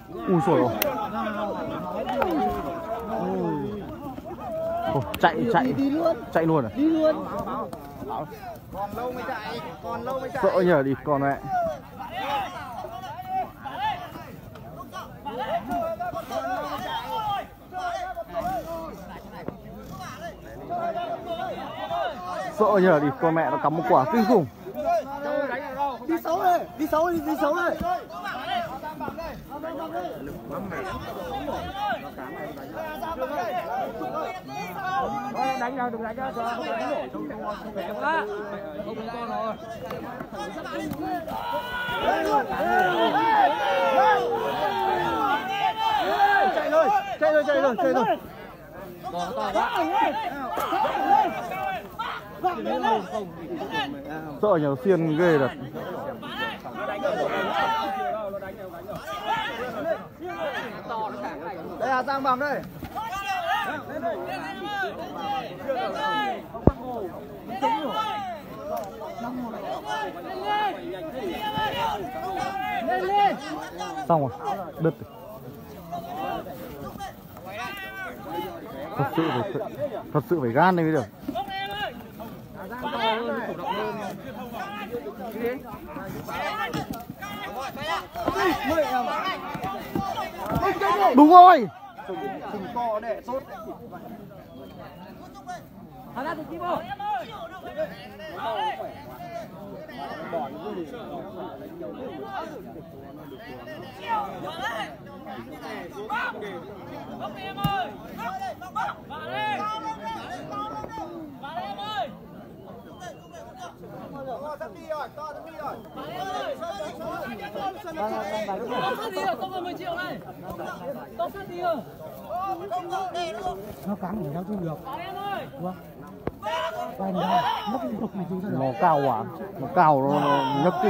Ui xồi ôi. Chạy luôn à? Đi luôn. Còn lâu mới chạy, còn lâu mới chạy. Sợ nhờ đi con mẹ. Sợ nhờ đi con mẹ nó cắm một quả kinh khủng. Đi xấu đây, đi xấu đi, đi xấu đây. Đánh đâu, đừng đánh ra cho không đánh nổi. Không quá. Không có con rồi. Chạy thôi, chạy thôi, chạy thôi, chạy thôi. To quá. Sợ nhờ xiên ghê rồi. Đây là Giang Bằng đây. Xong rồi, đứt. Thật sự phải gan đây mới được. Đúng rồi. Đừng co để tốt. Nó cắn thì nó không được. Quay này, mất liên tục này chúng ta được. Nó cao quá, nó cao nó nhấc kinh.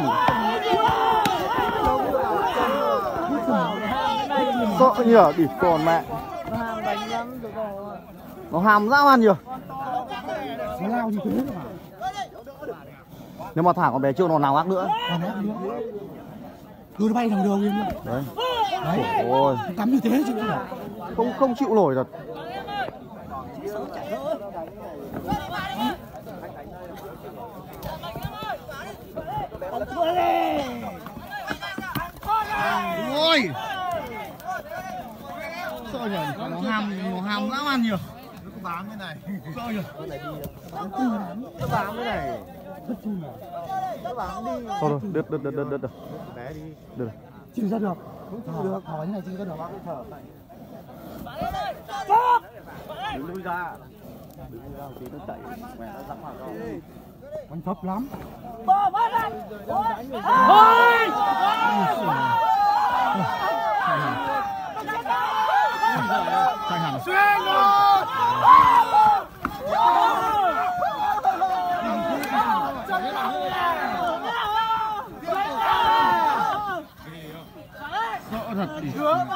Sợ nhờ đi con mẹ. Nó ham đánh lắm tụi con. Nó hàm dã man nhiều. Nó lao gì thế mà. Nếu mà thả con bé Trương nó nào ác nữa. Còn ác nữa. Cứ nó bay thằng đường luôn. Đấy. Đấy. Ôi. Cắm như thế chứ Không chịu nổi thật. Ôi. Sợ nhỉ, nó hàm dã man nhiều. Nó có bám cái này. Sợ nhỉ. Nó bám cái này. Nó bám đi. Thôi rồi, đứt. Bé đi. Được. Chịu ra được. Không chịu được. Hỏi như này chịu ra được. Đứng lui ra. Đứng lui ra một tí nó chạy. Mẹ nó dám vào đâu. Bắn thấp lắm. Chạy hẳn. Sợ thật đi.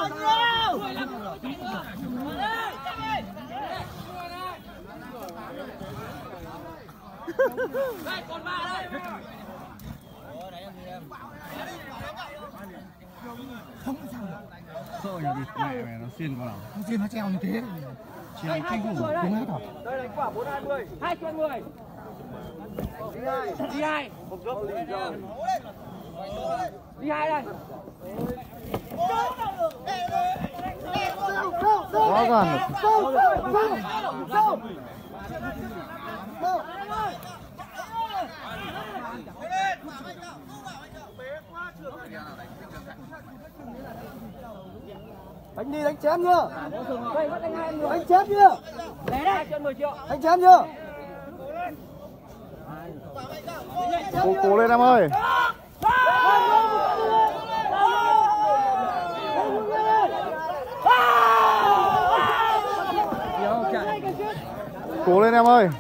Không sao được. Sợ nhỉ, đi mẹ mày nó xiên con nào. Nó xiên nó treo như thế. Treo kinh khủng. Đúng hết rồi. Đây đánh quả 4-20. 2 trên 10. Đi 2. Một gốc đi 2 đây. Quá gan Đánh đi, đánh chém nhá. Đánh chém nhá. Lấy đây trên 10 triệu. Đánh chém nhá. Cố lên em ơi. Cố lên em ơi.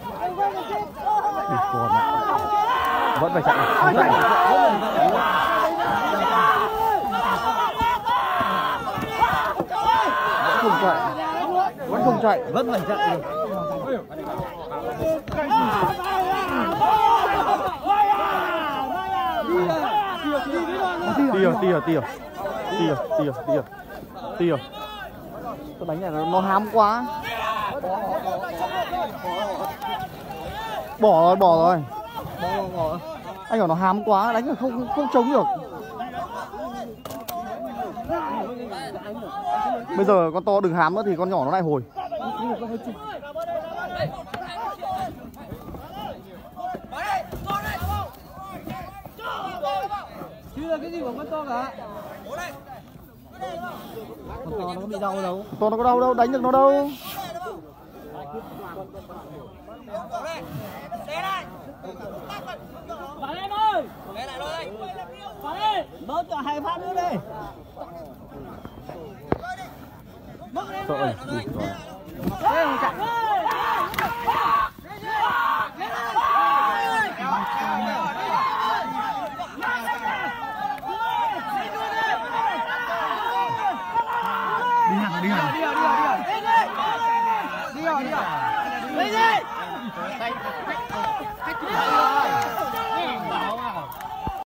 Vẫn phải chạy. Vẫn không chạy. Vẫn phải chạy. Tìa. Tìa. Tôi đánh này nó hám quá. Bỏ rồi. Anh bảo nó hám quá, đánh rồi không chống được. Bây giờ con to đừng hám nữa thì con nhỏ nó lại hồi. Chưa cái gì của con to cả. Con to nó có bị đau đâu. To nó có đau đâu, đánh được nó đâu. Bạn em ơi. Bạn ơi. Bớt cho 2 phát nữa đi. Sợ rồi. Đi hẳn. Đi đi.